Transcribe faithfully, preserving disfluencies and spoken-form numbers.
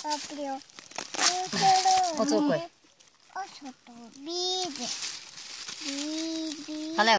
おつおこい。おそとびで。